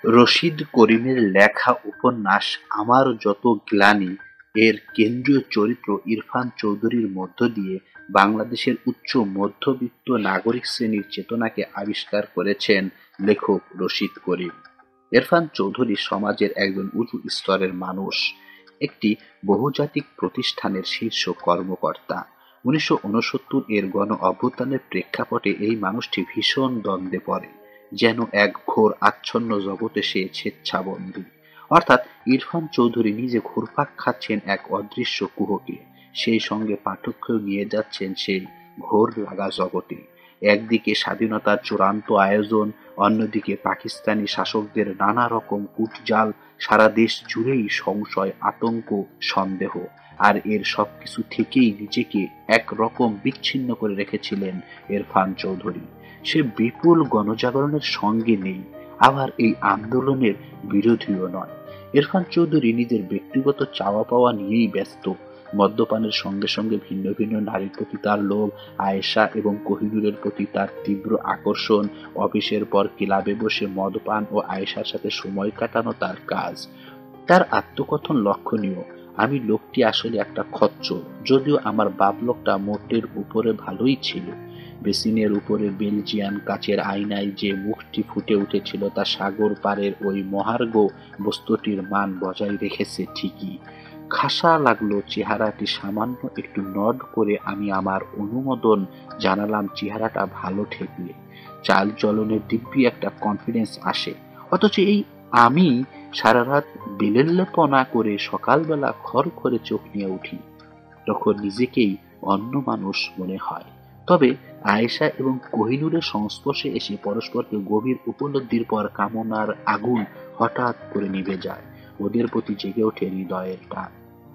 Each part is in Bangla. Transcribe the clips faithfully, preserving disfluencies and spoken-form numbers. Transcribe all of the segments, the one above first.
রশিদ করিমের লেখা উপন্যাস আমার যত গ্লানি এর কেন্দ্রীয় চরিত্র ইরফান চৌধুরীর মধ্য দিয়ে বাংলাদেশের উচ্চ মধ্যবিত্ত নাগরিক শ্রেণীর চেতনাকে আবিষ্কার করেছেন লেখক রশিদ করিম। ইরফান চৌধুরী সমাজের একজন উঁচু স্তরের মানুষ, একটি বহুজাতিক প্রতিষ্ঠানের শীর্ষ কর্মকর্তা। উনিশশো ঊনসত্তর এর গণ অভ্যুত্থানের প্রেক্ষাপটে এই মানুষটি ভীষণ দ্বন্দ্বে পড়ে, যেন এক ঘোর আচ্ছন্ন জগতে সে স্বেচ্ছাবন্দী। অর্থাৎ ইরফান চৌধুরী নিজে ঘুরপাক খাচ্ছেন এক অদৃশ্য কুহকে, সেই সঙ্গে পাঠককেও নিয়ে যাচ্ছেন সেই ঘোর লাগা জগতে। একদিকে স্বাধীনতার চূড়ান্ত আয়োজন, অন্যদিকে পাকিস্তানি শাসকদের নানা রকম কূটজাল, সারা দেশ জুড়েই সংশয়, আতঙ্ক, সন্দেহ। আর এর সবকিছু থেকেই নিজেকে একরকম বিচ্ছিন্ন করে রেখেছিলেন ইরফান চৌধুরী। সে বিপুল গণজাগরণের সঙ্গে নেই, আবার এই আন্দোলনের বিরোধীও নয়। ইরফান চৌধুরী নিজের ব্যক্তিগত চাওয়া পাওয়া নিয়েই ব্যস্ত। মদ্যপানের সঙ্গে সঙ্গে ভিন্ন ভিন্ন নারীর প্রতি তার লোভ, আয়েশা এবং কোহিনূরের প্রতি তার তীব্র আকর্ষণ, অফিসের পর ক্লাবে বসে মদপান ও আয়েশার সাথে সময় কাটানো তার কাজ। তার আত্মকথন লক্ষণীয়, আমি লোকটি আসলে একটা খচ্চর, যদিও আমার বাপ লোকটা মোটের উপরে ভালোই ছিল। বেসিনের উপরে বেলজিয়ান কাচের আয়নায় যে মুখটি ফুটে উঠেছিল তা সাগর পারের ওই মহার্ঘ বস্তুটির মান বজায় রেখেছে ঠিকই। খাসা লাগলো চেহারাটি, সামান্য একটু নড করে আমি আমার অনুমোদন জানালাম চেহারাটা ভালো ঠেকলে। চাল চলনের দিব্যি একটা কনফিডেন্স আসে। অথচ এই আমি সারা রাত বেলেল্লেপনা করে সকালবেলা খর করে চোখ নিয়ে উঠি, তখন নিজেকেই অন্য মানুষ মনে হয়। তবে আয়েশা এবং কোহিনূরের সংস্পর্শে এসে পরস্পরকে গভীর উপলব্ধির পর কামনার আগুন হঠাৎ করে নিভে যায়, ওদের প্রতি জেগে ওঠে হৃদয়ের টান।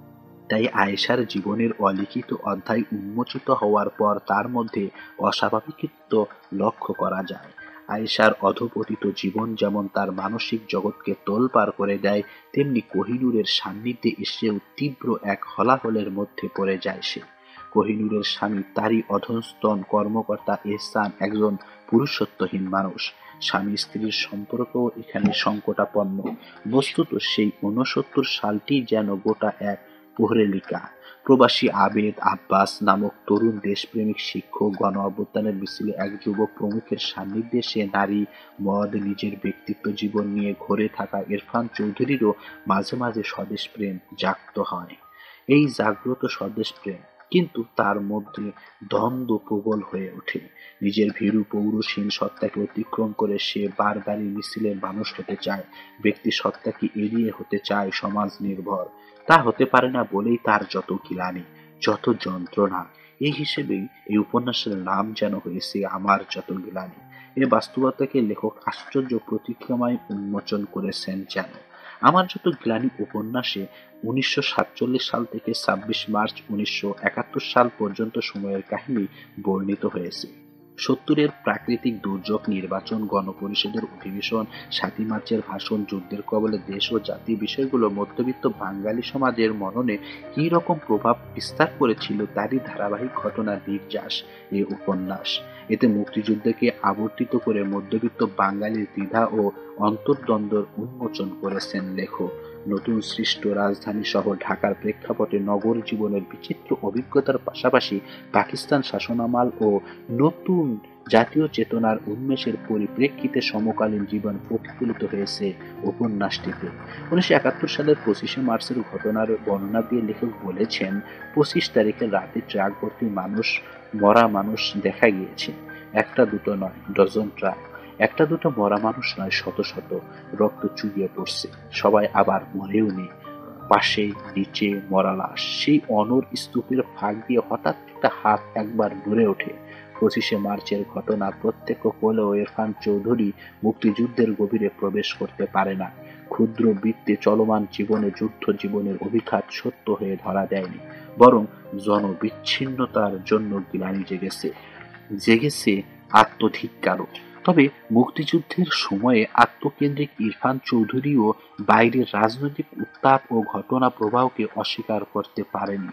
তাই আয়েশার জীবনের অলিখিত অধ্যায় উন্মোচিত হওয়ার পর তার মধ্যে অস্বাভাবিকত্ব লক্ষ্য করা যায়। আয়েশার অধঃপতিত জীবন যেমন তার মানসিক জগৎকে তোলপাড় করে দেয়, তেমনি কোহিনূরের সান্নিধ্যে এসেও তীব্র এক হলাহলের মধ্যে পড়ে যায় সে। কোহিনূরের স্বামী তারই অধস্তন কর্মকর্তা এহসান একজন পুরুষত্বহীন মানুষ। স্বামী স্ত্রীর সম্পর্কও এখানে সংকটাপন্ন। বস্তুত সেই ঊনসত্তর সালটি যেন গোটা এক প্রহেলিকা। প্রবাসী আবেদ আব্বাস নামক তরুণ দেশপ্রেমিক শিক্ষক, গণ অভ্যুত্থানের মিছিলে এক যুবক প্রমুখের সান্নিধ্যে সে নারী, মদ, নিজের ব্যক্তিত্ব জীবন নিয়ে ঘরে থাকা ইরফান চৌধুরীরও মাঝে মাঝে স্বদেশ প্রেম জাগ্রত হয়। এই জাগ্রত স্বদেশ প্রেম কিন্তু তার মধ্যে দ্বন্দ্ব প্রবল হয়ে ওঠে। নিজের ভীরু পৌরুষহীন সত্তাকে অতিক্রম করে সে বারবারই মিছিলের মানুষ হতে চায়, ব্যক্তি সত্তাকে এড়িয়ে হতে চায় সমাজ নির্ভর। তা হতে পারে না বলেই তার যত গ্লানি, যত যন্ত্রণা। এই হিসেবেই এই উপন্যাসের নাম যেন হয়েছে আমার যত গ্লানি। এ বাস্তবতাকে লেখক আশ্চর্য প্রতিক্রমায় উন্মোচন করেছেন যেন। আমার যত গ্লানি উপন্যাসে উনিশশো সাতচল্লিশ সাল থেকে ছাব্বিশ মার্চ উনিশশো একাত্তর সাল পর্যন্ত সময়ের কাহিনী বর্ণিত হয়েছে। সত্তরের প্রাকৃতিক দুর্যোগ, নির্বাচন, গণপরিষদের অধিবেশন, সাতই মার্চের ভাষণ, যুদ্ধের কবলে দেশ ও জাতি বিষয়গুলো মধ্যবিত্ত বাঙালি সমাজের মননে কী রকম প্রভাব বিস্তার করেছিল তারই ধারাবাহিক ঘটনার নির্যাস এই উপন্যাস। এতে মুক্তিযুদ্ধকে আবর্তিত করে মধ্যবিত্ত বাঙালির দ্বিধা ও অন্তর্দ্বন্দ্বের উন্মোচন করেছেন লেখক। নতুন সৃষ্ট রাজধানী শহর ঢাকার প্রেক্ষাপটে নগর জীবনের বিচিত্র অভিজ্ঞতার পাশাপাশি পাকিস্তান শাসনামল ও নতুন জাতীয় চেতনার উন্মেষের পরিপ্রেক্ষিতে সমকালীন জীবন প্রতিফলিত হয়েছে উপন্যাসটিতে। উনিশশো একাত্তর সালের পঁচিশে মার্চের ঘটনার বর্ণনা দিয়ে লেখক বলেছেন, পঁচিশ তারিখে রাতে ট্রাক ভর্তি মানুষ, মরা মানুষ দেখা গিয়েছে। একটা দুটো নয়, ডজন ট্রাক। একটা দুটো মরা মানুষ নয়, শত শত। রক্ত চুইয়ে পড়ছে, সবাই আবার মরেও নেই। পাশে নিচে মরা লাশ। সেই অনর স্তূপের ফাঁক দিয়ে হঠাৎ একটা হাত একবার নড়ে ওঠে। পঁচিশে মার্চের ঘটনা প্রত্যক্ষ করলেও ইরফান চৌধুরী মুক্তিযুদ্ধের গভীরে প্রবেশ করতে পারে না। ক্ষুদ্র বৃত্তে চলমান জীবনে যুদ্ধ জীবনের অভিঘাত সত্য হয়ে ধরা দেয়নি, বরং জনবিচ্ছিন্নতার জন্য গ্লানি জেগেছে, জেগেছে আত্মধিক্কারও। তবে মুক্তিযুদ্ধের সময়ে আত্মকেন্দ্রিক ইরফান চৌধুরীও বাইরের রাজনৈতিক উত্তাপ ও ঘটনা প্রবাহকে অস্বীকার করতে পারেনি।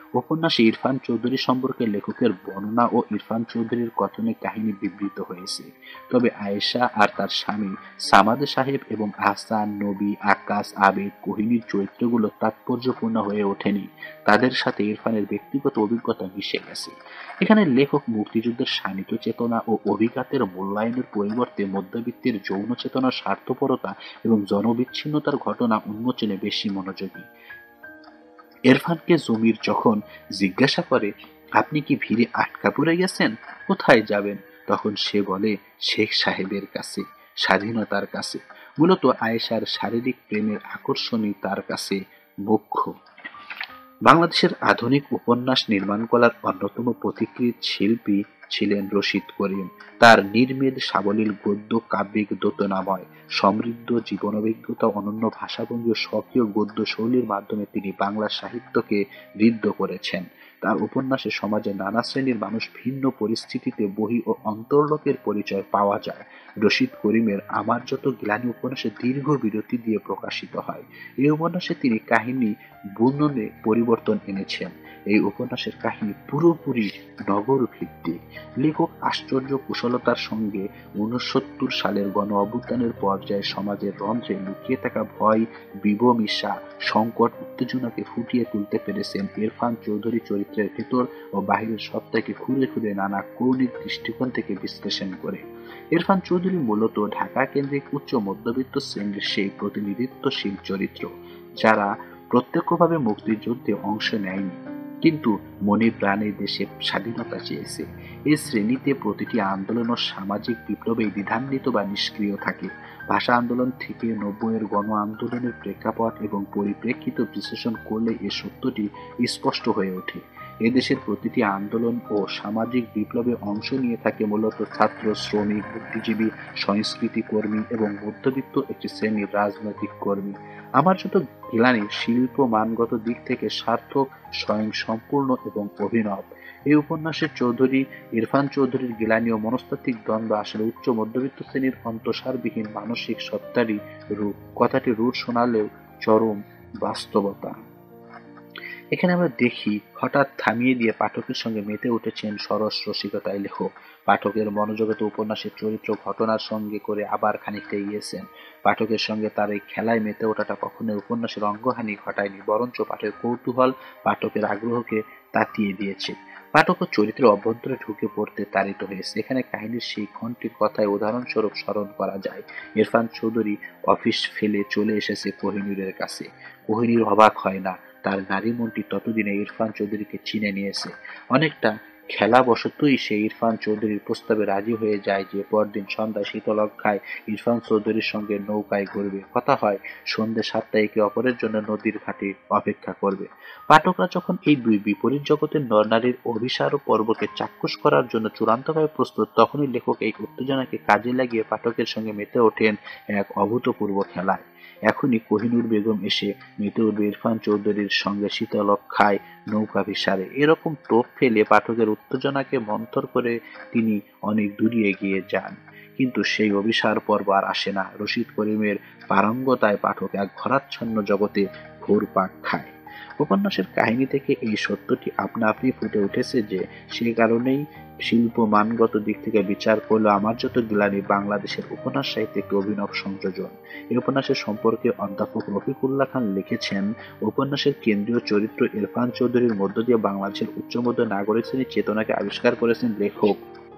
উপন্যাসে ইরফান চৌধুরী সম্পর্কে লেখকের বর্ণনা ও ইরফান চৌধুরীর কথনে কাহিনী বিবৃত হয়েছে। তবে আয়েশা আর তার স্বামী সামাদে সাহেব এবং আহসান, নবী, আকাশ, আবেদ, কোহিনীর চরিত্রগুলো তাৎপর্যপূর্ণ হয়ে ওঠেনি। তাদের সাথে ইরফানের ব্যক্তিগত অভিজ্ঞতা মিশে গেছে। এখানে লেখক মুক্তিযুদ্ধের শানিত চেতনা ও অভিঘাতের মূল্যায়নের পরিবর্তে মধ্যবিত্তের যৌন চেতনার স্বার্থপরতা এবং জনবিচ্ছিন্নতার ঘটনা উন্মোচনে বেশি মনোযোগী। ইরফানকে জমির যখন জিজ্ঞাসা করে, আপনি কি ভিড়ে আটকা পড়ে গেছেন, কোথায় যাবেন, তখন সে বলে শেখ সাহেবের কাছে, স্বাধীনতার কাছে। মূলত আয়েশার শারীরিক প্রেমের আকর্ষণই তার কাছে মুখ্য। বাংলাদেশের আধুনিক উপন্যাস নির্মাণকলার অন্যতম পথিকৃৎ শিল্পী ছিলেন রশিদ করিম। তার নির্মেদ সাবলীল গদ্য কাব্যিক দোতনাময় সমৃদ্ধ জীবনাভিজ্ঞতা, অনন্য ভাষাভঙ্গি ও স্বকীয় গদ্য শৈলীর মাধ্যমে তিনি বাংলা সাহিত্যকে ঋদ্ধ করেছেন। তার উপন্যাসে সমাজের নানা শ্রেণীর মানুষ ভিন্ন পরিস্থিতিতে বহি ও অন্তর্লোকের পরিচয় পাওয়া যায়। রশিদ করিমের আমার যত গ্লানি উপন্যাসে দীর্ঘ বিরতি দিয়ে প্রকাশিত হয়। এই উপন্যাসে তিনি কাহিনী বুননে পরিবর্তন এনেছেন। এই উপন্যাসের কাহিনী পুরোপুরি নগর ভিত্তিক। লেখক আশ্চর্য কুশলতার সঙ্গে উনসত্তর সালের গণ অভ্যুত্থানের পর্যায়ে সমাজের রন্ধ্রে লুকিয়ে থাকা ভয়, বিবমিশা, সংকট, উত্তেজনাকে ফুটিয়ে তুলতে পেরেছেন। ইরফান চৌধুরী চরিত্রের ভেতর ও বাহিরের সত্তাকে খুঁড়ে খুঁড়ে নানা কৌণিক দৃষ্টিকোণ থেকে বিশ্লেষণ করে। ইরফান চৌধুরী মূলত ঢাকা কেন্দ্রিক উচ্চ মধ্যবিত্ত শ্রেণীর সেই প্রতিনিধিত্বশীল চরিত্র, যারা প্রত্যক্ষভাবে মুক্তিযুদ্ধে অংশ নেয়নি কিন্তু মনে প্রাণে দেশে স্বাধীনতা চেয়েছে। এই শ্রেণীতে প্রতিটি আন্দোলন ও সামাজিক বিপ্লবে দ্বিধান্বিত বা নিষ্ক্রিয় থাকে। ভাষা আন্দোলন থেকে নব্বইয়ের গণ আন্দোলনের প্রেক্ষাপট এবং পরিপ্রেক্ষিত বিশ্লেষণ করলে এ সত্যটি স্পষ্ট হয়ে ওঠে। এদেশের প্রতিটি আন্দোলন ও সামাজিক বিপ্লবে অংশ নিয়ে থাকে মূলত ছাত্র, শ্রমিক, বুদ্ধিজীবী, সংস্কৃতি কর্মী এবং মধ্যবিত্ত একটি শ্রেণীর রাজনৈতিক কর্মী। আমার যত গ্লানি শিল্প মানগত দিক থেকে সার্থক, স্বয়ং সম্পূর্ণ এবং অভিনব। এই উপন্যাসে চৌধুরী ইরফান চৌধুরীর গ্লানি ও মনস্তাত্ত্বিক দ্বন্দ্ব আসলে উচ্চ মধ্যবিত্ত শ্রেণীর অন্তঃসারবিহীন মানসিক সত্তারই রূপ। কথাটি রূঢ় শোনালেও চরম বাস্তবতা। এখানে আমরা দেখি হঠাৎ থামিয়ে দিয়ে পাঠকের সঙ্গে মেতে উঠেছেন সরস রসিকতায় লেখক। পাঠকের মনোজগতে উপন্যাসের চরিত্র ঘটনার সঙ্গে করে আবার খানিকটা গিয়েছেন। পাঠকের সঙ্গে তার এই খেলায় মেতে ওঠাটা কখনোই উপন্যাসের অঙ্গহানি ঘটায়নি, বরঞ্চ পাঠকের কৌতূহল, পাঠকের আগ্রহকে তাতিয়ে দিয়েছে। পাঠক ও চরিত্রের অভ্যন্তরে ঢুকে পড়তে তাড়িত হয়েছে। এখানে কাহিনীর সেই ঘণ্টির কথায় উদাহরণস্বরূপ স্মরণ করা যায়। ইরফান চৌধুরী অফিস ফেলে চলে এসেছে কোহিনূরের কাছে। কোহিনূর অবাক হয় না, তার নারী মনটি ততদিনে ইরফান চৌধুরীকে চিনে নিয়েছে। অনেকটা খেলাবশতই সে ইরফান চৌধুরীর প্রস্তাবে রাজি হয়ে যায় যে পরদিন সন্ধ্যায় শীতলক্ষায় ইরফান চৌধুরীর সঙ্গে নৌকায় ঘুরবে। কথা হয় সন্ধ্যে সাতটায় একে অপরের জন্য নদীর ঘাটে অপেক্ষা করবে। পাঠকরা যখন এই দুই বিপরীত জগতের নরনারীর অভিসার পর্বকে চাক্ষুষ করার জন্য চূড়ান্তভাবে প্রস্তুত, তখনই লেখক এই উত্তেজনাকে কাজে লাগিয়ে পাঠকের সঙ্গে মেতে ওঠেন এক অভূতপূর্ব খেলায়। এখনই কোহিনূর বেগম এসে মেতে উঠবে ইরফান চৌধুরীর সঙ্গে শীতলক্ষায় নৌকা ভিসারে। এরকম টোপ ফেলে পাঠকের উত্তেজনাকে মন্থর করে তিনি অনেক দূরে এগিয়ে যান। কিন্তু সেই অভিসার পর্ব আর আসে না। রশিদ করিমের পারঙ্গতায় পাঠক এক ঘোরাচ্ছন্ন জগতে ঘুরপাক খায়। উপন্যাসের কাহিনী থেকে এই সত্যটি আপনা আপনি ফুটে উঠেছে যে সে কারণেই শিল্প মানগত দিক থেকে বিচার করলে আমার যত গ্লানি বাংলাদেশের উপন্যাস সাহিত্যে একটি অভিনব সংযোজন। এই উপন্যাসের সম্পর্কে অধ্যাপক রফিকুল্লাহ খান লিখেছেন, উপন্যাসের কেন্দ্রীয় চরিত্র ইরফান চৌধুরীর মধ্য দিয়ে বাংলাদেশের উচ্চমধ্য নাগরিক শ্রেণীর চেতনাকে আবিষ্কার করেছেন লেখক।